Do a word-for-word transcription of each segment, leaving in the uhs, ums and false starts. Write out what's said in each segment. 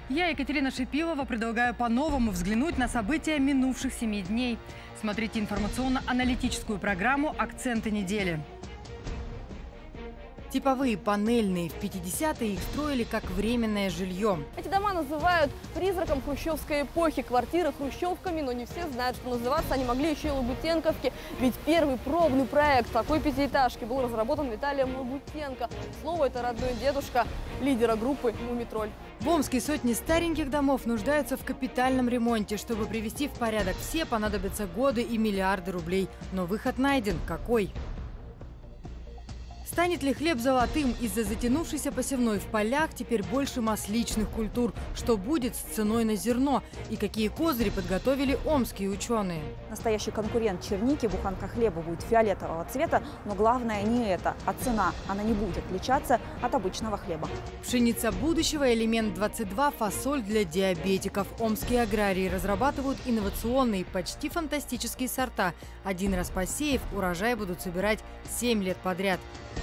Я, Екатерина Шипилова, предлагаю по-новому взглянуть на события минувших семи дней. Смотрите информационно-аналитическую программу «Акценты недели». Типовые панельные. В пятидесятые их строили как временное жилье. Эти дома называют призраком хрущевской эпохи. Квартиры хрущевками, но не все знают, что называться они могли еще и лабутенковки. Ведь первый пробный проект такой пятиэтажки был разработан Виталием Лабутенко. Слово это родной дедушка лидера группы «Мумитроль». В Омске сотни стареньких домов нуждаются в капитальном ремонте. Чтобы привести в порядок все, понадобятся годы и миллиарды рублей. Но выход найден. Какой? Станет ли хлеб золотым? Из-за затянувшейся посевной в полях теперь больше масличных культур. Что будет с ценой на зерно? И какие козыри подготовили омские ученые? Настоящий конкурент черники, буханка хлеба будет фиолетового цвета, но главное не это, а цена. Она не будет отличаться от обычного хлеба. Пшеница будущего, элемент двадцать два, фасоль для диабетиков. Омские аграрии разрабатывают инновационные, почти фантастические сорта. Один раз посеяв, урожай будут собирать семь лет подряд.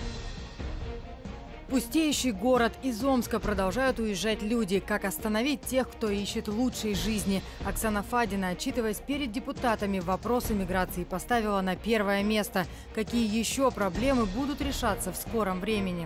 Пустеющий город. Из Омска продолжают уезжать люди. Как остановить тех, кто ищет лучшей жизни? Оксана Фадина, отчитываясь перед депутатами, вопросы миграции поставила на первое место. Какие еще проблемы будут решаться в скором времени?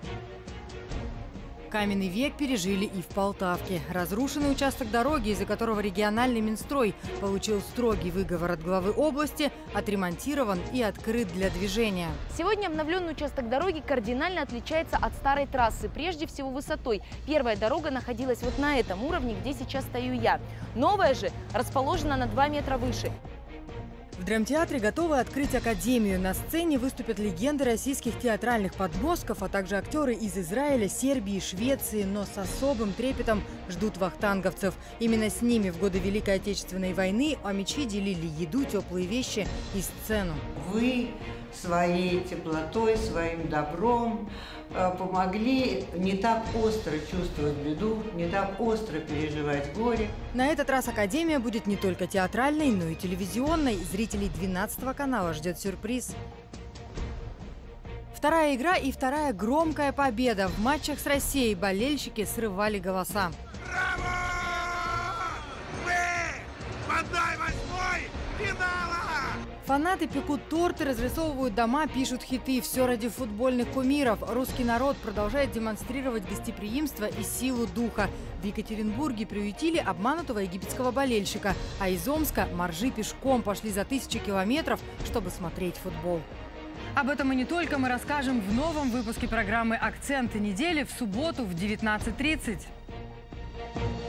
Каменный век пережили и в Полтавке. Разрушенный участок дороги, из-за которого региональный Минстрой получил строгий выговор от главы области, отремонтирован и открыт для движения. Сегодня обновленный участок дороги кардинально отличается от старой трассы. Прежде всего высотой. Первая дорога находилась вот на этом уровне, где сейчас стою я. Новая же расположена на два метра выше. В драмтеатре готовы открыть академию. На сцене выступят легенды российских театральных подмостков, а также актеры из Израиля, Сербии, Швеции, но с особым трепетом ждут вахтанговцев. Именно с ними в годы Великой Отечественной войны омичи делили еду, теплые вещи и сцену. Вы своей теплотой, своим добром помогли не так остро чувствовать беду, не так остро переживать горе. На этот раз академия будет не только театральной, но и телевизионной. Зрителей двенадцатого канала ждет сюрприз. Вторая игра и вторая громкая победа. В матчах с Россией болельщики срывали голоса. Браво! Мы в одной восьмой финала! Фанаты пекут торты, разрисовывают дома, пишут хиты. Все ради футбольных кумиров. Русский народ продолжает демонстрировать гостеприимство и силу духа. В Екатеринбурге приютили обманутого египетского болельщика. А из Омска моржи пешком пошли за тысячи километров, чтобы смотреть футбол. Об этом и не только мы расскажем в новом выпуске программы «Акценты недели» в субботу в девятнадцать тридцать.